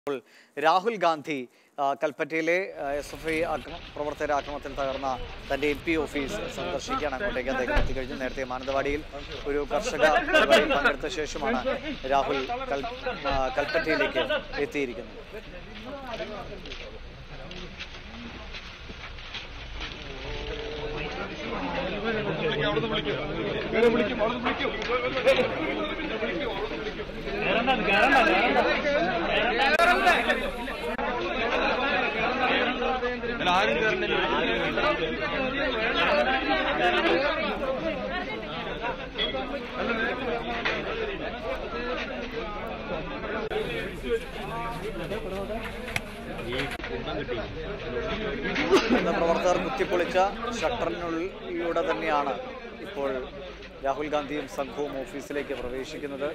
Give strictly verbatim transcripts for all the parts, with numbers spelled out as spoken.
Rahul Gandhi, Kalpatele, S F I, Provatera, Akamatil Tarna, the D P office, Sandarshika, and Koteka, the Gurjan, Nerte Mandavadil, Uru Karsaka, Pangatha Sheshumana, Rahul Kalpatele, Etherican. The Provatar Mutipolicha, Shatranul Yoda the Niana, for Rahul Gandhi and Sankhom office like a Praveshik another.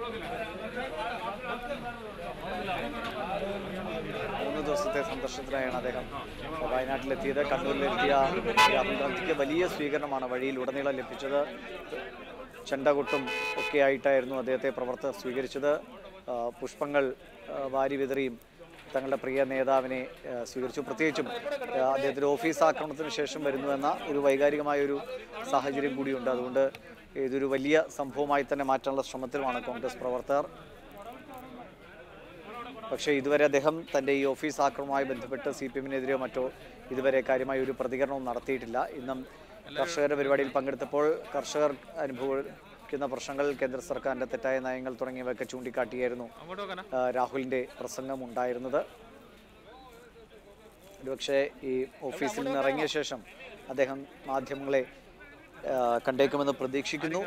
One of those on the Shatra and other wayanad Lathida, Kandur Lathia, Rahul Gandhi, Valias, Vegan Manavadi, Ludanilla Lepichada, Chandagutum, okay, I tire no de Provarta, Swigarichada, Pushpangal, Vari Vidri. തങ്ങളുടെ പ്രിയ നേതാവിനെ സ്വീകരിച്ചു പ്രത്യേകിച്ചും അദ്ദേഹത്തിന്റെ office ആക്രമണത്തിന് ശേഷം വരുന്നുവെന്ന ഒരു വൈകാരികമായ ഒരു സാഹചര്യം കൂടിയുണ്ട് അതുകൊണ്ട് ഇതൊരു വലിയ സംഭവമായി തന്നെ മാറ്റാനുള്ള ശ്രമത്തിലാണ് കോൺഗ്രസ് പ്രവർത്തകർ പക്ഷേ ഇതുവരെ അദ്ദേഹം തന്റെ ഈ ഓഫീസ് ആക്രമണവുമായി ബന്ധപ്പെട്ട് സിപിഎമ്മിനെതിരെയോ മറ്റോ ഇതുവരെ കാര്യമായ ഒരു പ്രതികരണം നടത്തിയിട്ടില്ല ഇന്നും കർഷകരുടെ പരിപാടിയിൽ പങ്കെടുത്തപ്പോൾ കർഷകർ അനുഭവിക്കുന്ന പ്രശ്നങ്ങൾ കേന്ദ്ര സർക്കാരിന്റെ തെറ്റായ നയങ്ങൾ തുടങ്ങിയവയൊക്കെ ചൂണ്ടിക്കാട്ടിയായിരുന്നു രാഹുലിന്റെ പ്രസംഗം ഉണ്ടായിരുന്നത് ഒരുപക്ഷേ ഈ ഓഫീസിൽ നിന്ന് ഇറങ്ങിയ ശേഷം അദ്ദേഹം മാധ്യമങ്ങളെ കണ്ടേക്കുമെന്ന് പ്രതീക്ഷിക്കുന്നു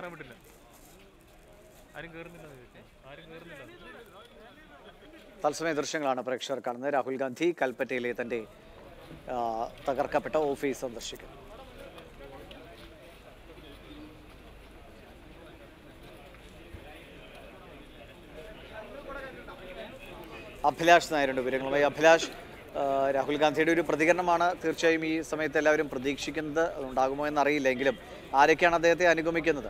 തത്സമയ ദൃശ്യങ്ങളാണ് പ്രേക്ഷകർ കാണുന്നത് രാഹുൽ ഗാന്ധി കൽപ്പറ്റയിലെ തന്റെ തകർക്കപ്പെട്ട ഓഫീസ് സന്ദർശിക്കുന്നു Abhilash Nairand Virangalai Abhilash Rahul Gandhi Pradiganamana, Thirchai, Sameta Lavin Prediction, the Dagamo and Nari Langilum, Arekana de Anigomik.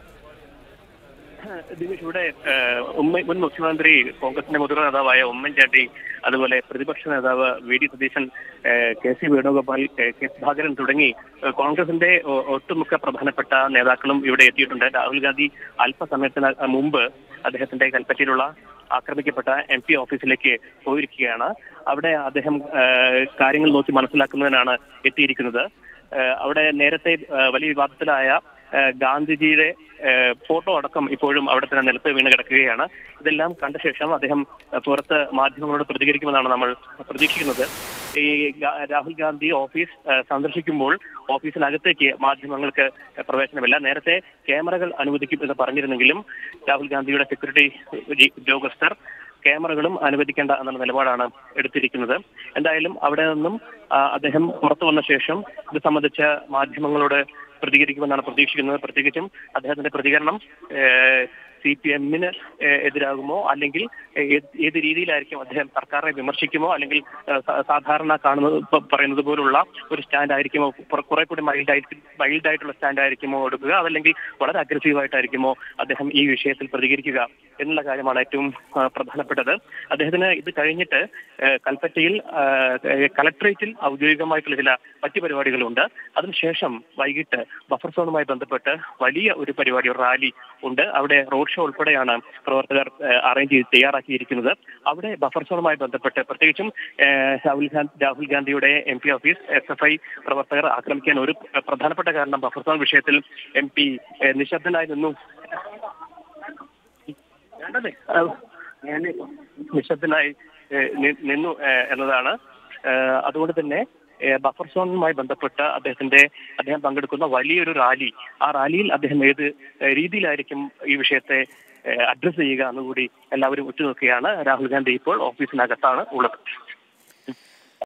This would one Mukhimantri, Congress Namudra, Woman Jati, otherwise, Prediction as our video position, Casey Vedogapal, Bagar and Tudangi, Congress and Day or Tumuka Prabhanapata, Navakulum, Udati, Rahul Gandhi, Alpha Sametana, Mumba, at the Hesan Kalpatilla. Akramikapata M P office like Poirikiana, Avada Adham Karing Losi Manasalakumana, Etirikunda, Avada Nerate Vali Vatsalaya, Gandhi photo or come Ipodum out of an L P Vinagakriana, the Lam Conversation, Adham for the margin of the Predikiman prediction of the Rahul Gandhi office, Sandarshikumul, office Lagatake, margin professional Nerate, camera and with the keep as a parameter in Gilum, Rahul Gandhi secretary Jogastar, camera and with the Kanda and the Melvadana, Editirikunda, and the Ilum Avadanum, Adham Porto on the session, the sum of the chair, margin. Prediction and prediction, prediction, at the Prediganum, C P M minute, Edragmo, Alingil, Ediri, like him, Takara, Vimershikimo, Alingil, Sadharna, Karno, Paranzabula, would stand Irikimo, correct my diet, my diet to stand Irikimo, Lingi, what are aggressive Irikimo, at the Ham E. Shasel Predigiga, in La Garamanatum, Pradhanapeta, at the Hena, the Karinita, Kalpatil, Collectratil, Audiga Michael, Patipa Galunda, Adam Shasham, Vaigita. Buffer zone my Bandapata, Valia Uripari Rally, Unda, Avde road show Padayana, Provatar arranges the Yaraki Rikinza, Avde buffer zone my Bandapata protection, Rahul Gandhi M P office, S F I, Provatar Akram Ken Urup, Pradhanapata, buffer zone Vishatil, M P, Nishadan, I don't know. Nishadan, Ninu, Anadana, Aduna. Buffer zone my Bandapata, at the Sunday, at the Bangadukuna, Vali Rally, our rally at the Hamid, Ridi Larikim, Ivishete, address the Yiganudi, and Lavri Utukiana, Rahul Gandhi, office Nagatana, Ulap.